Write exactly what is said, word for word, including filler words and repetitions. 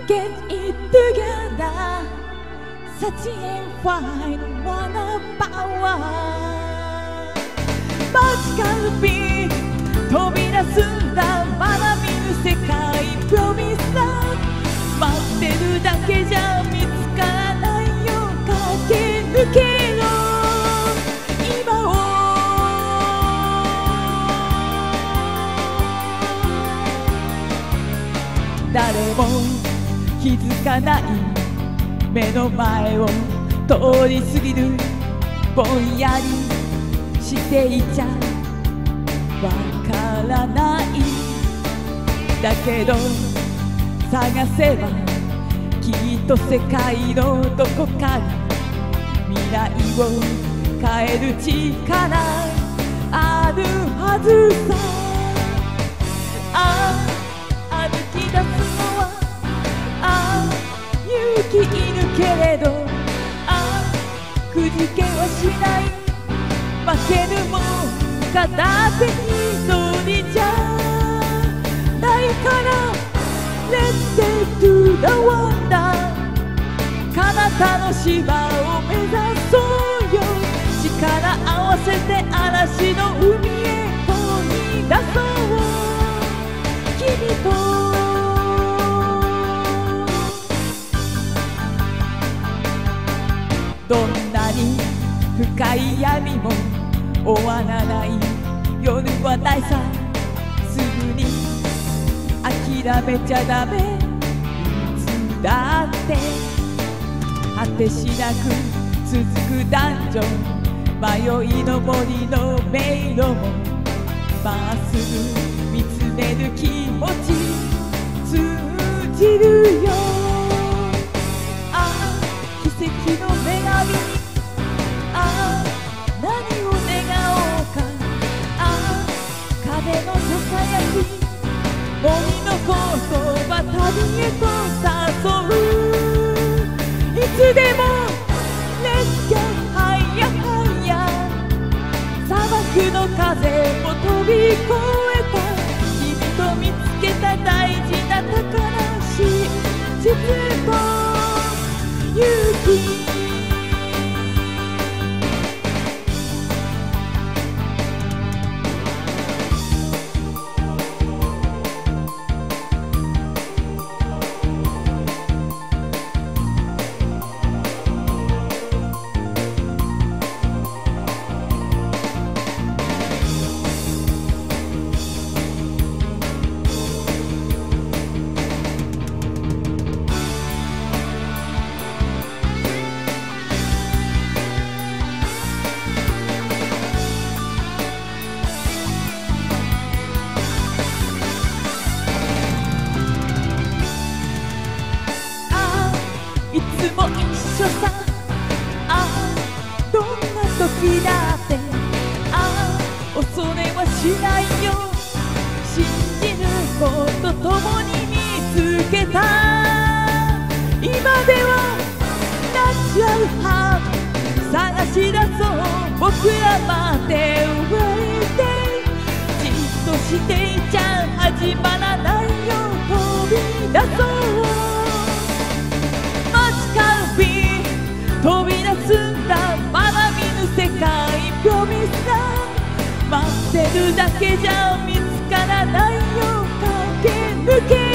Get it together, such and find one power. マジカルビー飛び出すんだ、まだ見ぬ世界プロミスだ。待ってるだけじゃ見つからないよ、駆け抜けろ今を。誰も気づかない目の前を通り過ぎる、ぼんやりしていちゃわからない。だけど探せばきっと世界のどこかに未来を変える力あるはずさ。ああ歩き出すのはああ勇気いるけれど、ああくじけはしない。負けるも片手一人じゃないから、 Let's take to the wonder。 彼方の島を目指そうよ。力合わせて嵐の海へ飛び出そう君と。どんなに深い闇も終わらない夜はないさ。すぐに諦めちゃダメ。いつだって果てしなく続くダンジョン。迷いの森の迷路もまっすぐ見つめる気持ち通じるよ。ああ奇跡の女神にああ何を願おうか。ああ風のささやき森の言葉旅へと誘う。いつでも Let's get higher higher。 砂漠の風も飛び越えた君と見つけた大事な宝真実と勇気。いつも一緒さ。ああどんな時だってああ恐れはしないよ。信じること共に見つけた。今ではナチュラルハーブ探し出そう。僕ら待っておいてじっとしていちゃ始まらないよ。飛び出そう飛び出すんだ、まだ見ぬ世界プロミスだ。待ってるだけじゃ見つからないよ、駆け抜け